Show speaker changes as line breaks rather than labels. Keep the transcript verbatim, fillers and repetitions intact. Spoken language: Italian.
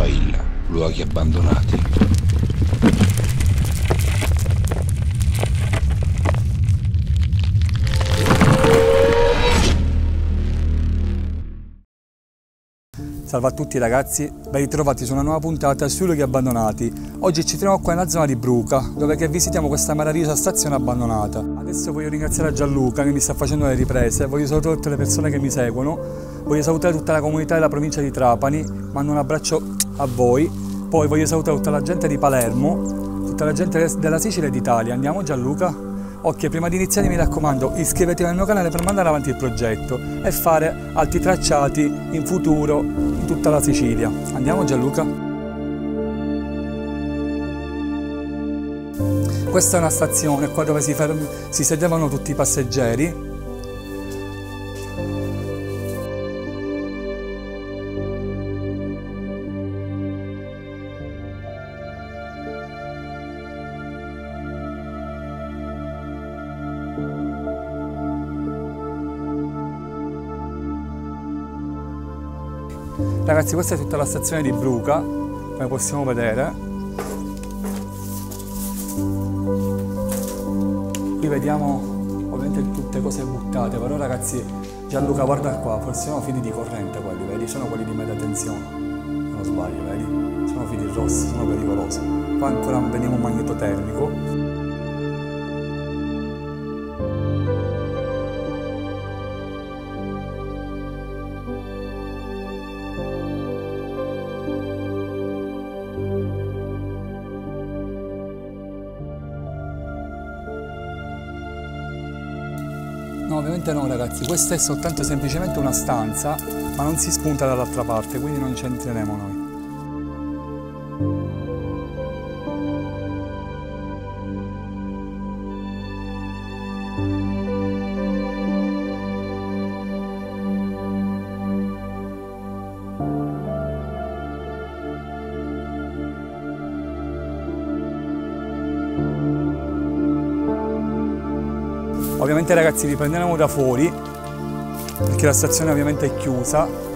Soil, luoghi abbandonati.
Salve a tutti ragazzi, ben ritrovati su una nuova puntata sui luoghi abbandonati. Oggi ci troviamo qua nella zona di Bruca, dove che visitiamo questa meravigliosa stazione abbandonata. Adesso voglio ringraziare Gianluca che mi sta facendo le riprese, voglio salutare tutte le persone che mi seguono, voglio salutare tutta la comunità della provincia di Trapani, mando un abbraccio a voi, poi voglio salutare tutta la gente di Palermo, tutta la gente della Sicilia e d'Italia. Andiamo Gianluca? Ok, prima di iniziare mi raccomando, iscrivetevi al mio canale per mandare avanti il progetto e fare altri tracciati in futuro in tutta la Sicilia. Andiamo Gianluca? Questa è una stazione qua dove si, si sedevano tutti i passeggeri. Ragazzi, questa è tutta la stazione di Bruca, come possiamo vedere. Qui vediamo ovviamente tutte cose buttate, però ragazzi, Gianluca guarda qua, forse sono fili di corrente quelli, vedi? Sono quelli di media tensione, non sbaglio, vedi? Sono fili rossi, sono pericolosi. Qua ancora vediamo un magneto termico. No, ovviamente no ragazzi, questa è soltanto semplicemente una stanza, ma non si spunta dall'altra parte, quindi non ci entreremo noi. Ovviamente ragazzi vi prenderemo da fuori perché la stazione ovviamente è chiusa.